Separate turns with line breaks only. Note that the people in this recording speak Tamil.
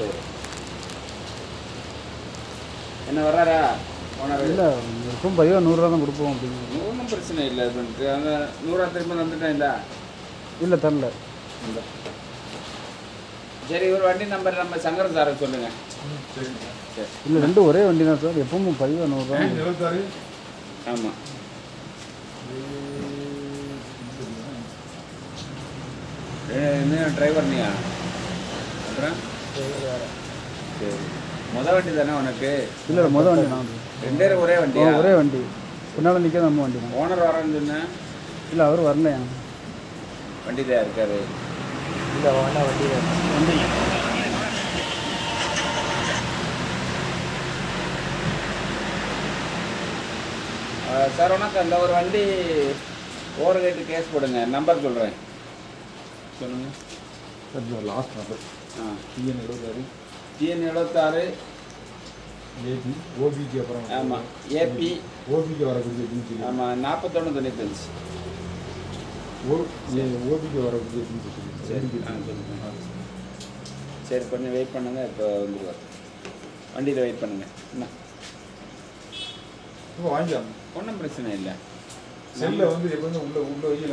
சரி. என்ன வர்றாரா ஓனர்?
இல்லை இருக்கும் 10 100 தான் கொடுப்போம் அப்படிங்க.
ஒன்றும் பிரச்சனை இல்லை. பண்ணிட்டு அந்த 100 திரும்ப வந்துட்டேன்டா.
இல்லை தரல.
சரி, ஒரு வண்டி நம்பர் நம்ம சங்கர் சாரை சொல்லுங்க.
சரி.
இல்லை ரெண்டும் ஒரே வண்டி தான் சார். எப்பவும் 10 100 தான்.
76.
ஆமாம். இன்னும் டிரைவர் நீயா? அப்புறம் சரி, மொதல் வண்டி தானே உனக்கு?
இல்லை மொதல் வண்டி தான்.
2 பேரும் ஒரே வண்டியா?
ஒரே வண்டி. பின்னால் நிற்க நம்ம வண்டி தான்.
ஓனர் வரேன்னு சொன்னேன்.
இல்லை அவர் வரலையா?
வண்டி தான் இருக்காரு.
இல்லை வேணா வண்டி வண்டி
சார் வணக்கம். அந்த ஒரு வண்டி ஓவர் கேட்டு கேஸ் போடுங்க. நம்பர் சொல்கிறேன், சொல்லுங்க.
Sir last number TN 76
TN 76
AB ஓபிக்கு அப்புறம்
ஆமாம் ஏபி
ஓபிக்கு வரக்கூடிய அப்படின்னு
ஆமாம் 4195
ஓபிக்கு வரக்கூடிய அப்படின்னு
சரி. சொல்லுங்க. சரி, கொஞ்சம் வெயிட் பண்ணுங்கள். இப்போ வந்துடுவார். வண்டியில் வெயிட் பண்ணுங்கள். என்ன
வாங்கிக்கலாம்.
ஒன்றும் பிரச்சனை இல்லை.
செல்லில் வந்து எப்போதும் உள்ள